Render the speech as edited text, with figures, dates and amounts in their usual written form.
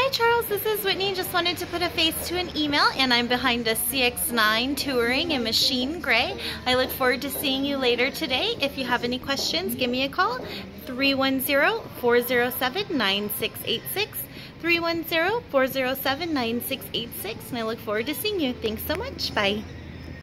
Hi Charles, this is Whitney. Just wanted to put a face to an email, and I'm behind a CX-9 Touring in machine gray. I look forward to seeing you later today. If you have any questions, give me a call, 310-407-9686, 310-407-9686, and I look forward to seeing you. Thanks so much. Bye.